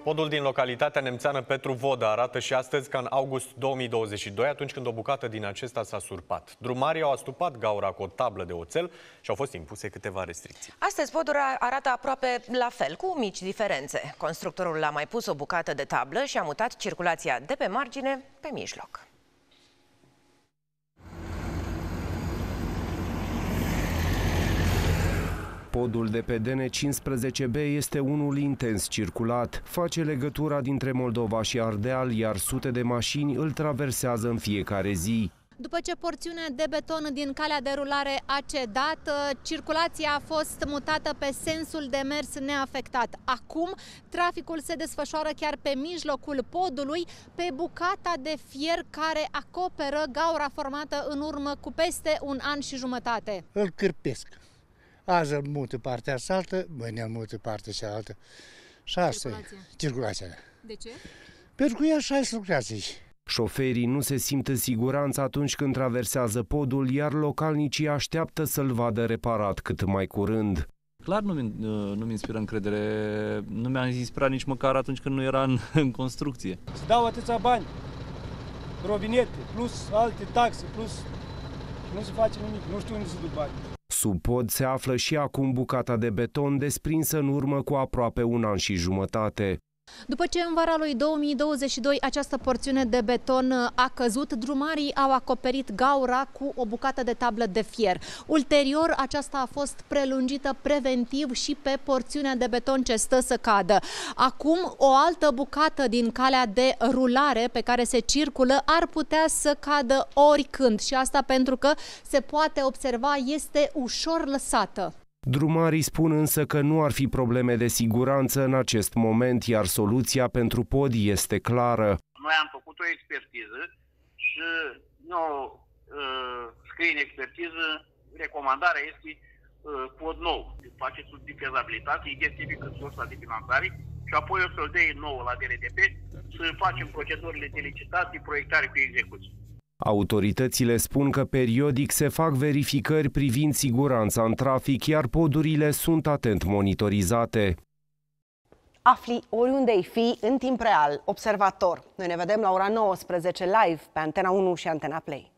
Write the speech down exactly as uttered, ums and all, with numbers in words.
Podul din localitatea nemțeană Petru Vodă arată și astăzi ca în august două mii douăzeci și doi, atunci când o bucată din acesta s-a surpat. Drumarii au astupat gaura cu o tablă de oțel și au fost impuse câteva restricții. Astăzi podul arată aproape la fel, cu mici diferențe. Constructorul a mai pus o bucată de tablă și a mutat circulația de pe margine pe mijloc. Podul de pe D N cincisprezece B este unul intens circulat. Face legătura dintre Moldova și Ardeal, iar sute de mașini îl traversează în fiecare zi. După ce porțiunea de beton din calea de rulare a cedat, circulația a fost mutată pe sensul de mers neafectat. Acum, traficul se desfășoară chiar pe mijlocul podului, pe bucata de fier care acoperă gaura formată în urmă cu peste un an și jumătate. Îl cârpesc. Azi îl mută partea asaltă, mâine îl mută partea cealaltă. Și asta e circulația. De ce? Pentru că e așa se lucrează aici. Șoferii nu se simt în siguranță atunci când traversează podul, iar localnicii așteaptă să-l vadă reparat cât mai curând. Clar nu-mi nu inspiră încredere, nu mi-a inspirat nici măcar atunci când nu era în, în construcție. Se dau atâția bani, rovinete, plus alte taxe, plus și nu se face nimic, nu știu unde se duc bani. Sub pod se află și acum bucata de beton desprinsă în urmă cu aproape un an și jumătate. După ce în vara lui două mii douăzeci și doi această porțiune de beton a căzut, drumarii au acoperit gaura cu o bucată de tablă de fier. Ulterior, aceasta a fost prelungită preventiv și pe porțiunea de beton ce stă să cadă. Acum, o altă bucată din calea de rulare pe care se circulă ar putea să cadă oricând și asta pentru că se poate observa este ușor lăsată. Drumarii spun însă că nu ar fi probleme de siguranță în acest moment, iar soluția pentru pod este clară. Noi am făcut o expertiză și nu uh, scrie în expertiză, recomandarea este uh, pod nou. Face studii de fezabilitate, identifică sursa de finanțare și apoi o să-l dea nouă la D R D P să facem procedurile de licitație, proiectare cu execuție. Autoritățile spun că periodic se fac verificări privind siguranța în trafic, iar podurile sunt atent monitorizate. Afli oriunde ai fi în timp real, observator. Noi ne vedem la ora nouăsprezece live pe Antena unu și Antena Play.